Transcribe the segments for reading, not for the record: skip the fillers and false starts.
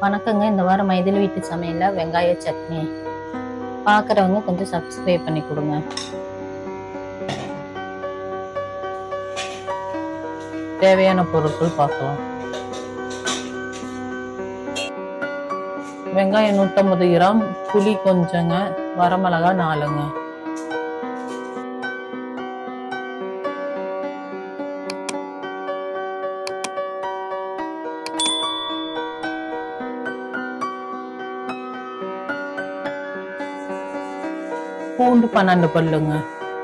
வணக்கங்க. இந்த வாரம் மைதிலி வீட்டு சமையல்ல வெங்காய சட்னி. பார்க்குறவங்க கொஞ்சம் சப்ஸ்கிரைப் பண்ணி கொடுங்க. தேவையான பொருட்கள் பார்க்கலாம். வெங்காயம் 150 கிராம், புளி கொஞ்சங்க, வரமிளகா 4ங்க. பூண்டு 12 பல்லுங்க.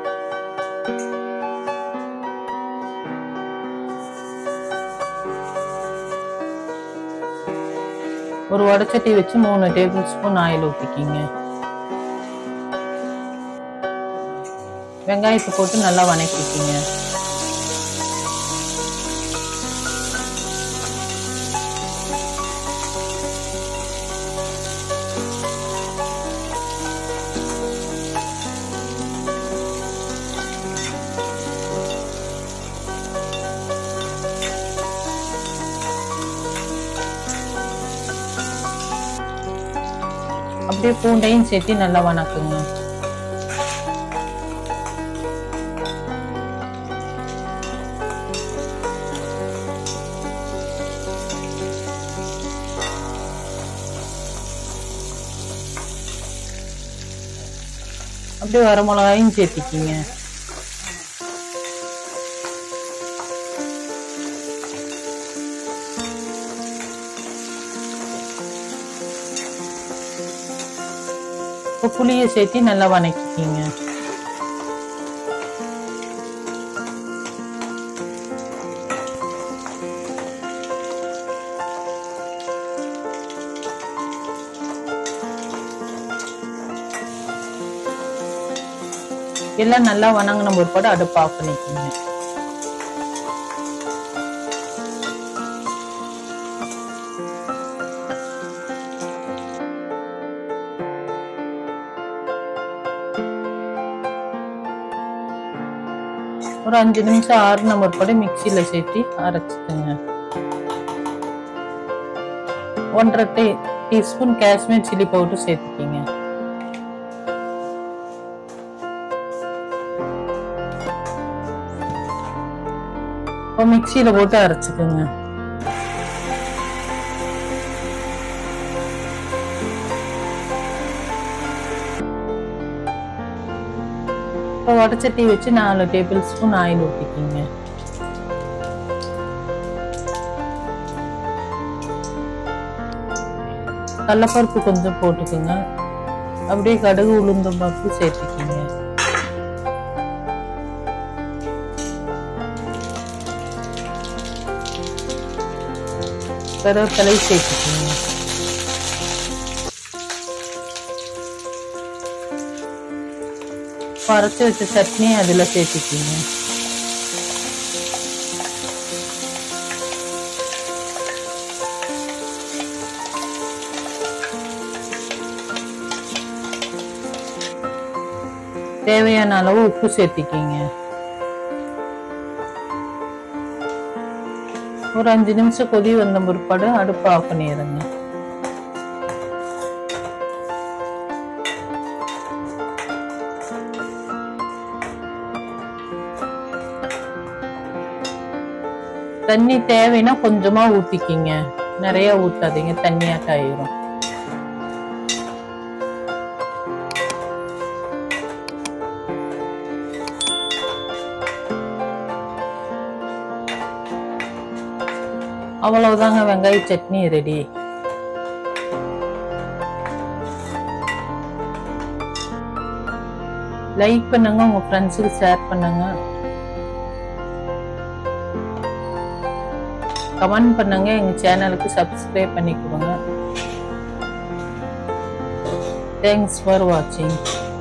ஒரு வடச்சட்டி வச்சு 3 டேபிள் ஸ்பூன் ஆயில் ஊற்றிக்கிங்க. வெங்காயத்தை போட்டு நல்லா வதக்கிக்கிங்க. அப்படியே பூண்டையும் சேர்த்து நல்லா வதக்குங்க. அப்படியே வரமிளகாயும் சேர்த்திக்கிங்க. புளியை சேர்த்து நல்லா வதக்கிக்கிங்க. எல்லாம் நல்லா வதங்கின பிற்பாடு அடுப்பு ஆஃப் பண்ணிக்கிங்க. ஒரு 5 நிமிஷம் ஆறுன பிற்பாடு மிக்சியில சேர்த்து அரைச்சிக்கோங்க. 1½ டீஸ்பூன் காஷ்மீர் சில்லி பவுடர் சேர்த்துக்கிங்க. இப்போ மிக்சியில போட்டு அரைச்சிக்கோங்க. வடச்சட்டி வச்சு 4 டேபிள் ஸ்பூன் ஆயில் ஊற்றிக்கிங்க. கடலைப்பருப்பு கொஞ்சம் போட்டுக்கோங்க. அப்படியே கடுகு உளுந்தம் பருப்பு சேர்த்துக்கிங்க. கருவேப்பிலை சேர்த்துக்கிங்க. அரைச்சு வச்ச சட்னி அதுல சேர்த்துக்கிங்க. தேவையான அளவு உப்பு சேர்த்துக்கிங்க. ஒரு 5 நிமிஷம் கொதி வந்த பிற்பாடு அடுப்பு ஆஃப் பண்ணிடுங்க. தண்ணி தேவைன்னா கொஞ்சமா ஊத்திக்கிங்க. நிறைய ஊத்தாதீங்க, தண்ணியாட்ட ஆயிரும். அவ்வளவுதாங்க, வெங்காய சட்னி ரெடி. லைக் பண்ணுங்க, உங்க ஃப்ரெண்ட்ஸுக்கு ஷேர் பண்ணுங்க, கமெண்ட் பண்ணுங்க, எங்க சேனலுக்கு சப்ஸ்கிரைப் பண்ணி கொடுங்க. தேங்க்ஸ் ஃபார் வாட்சிங்.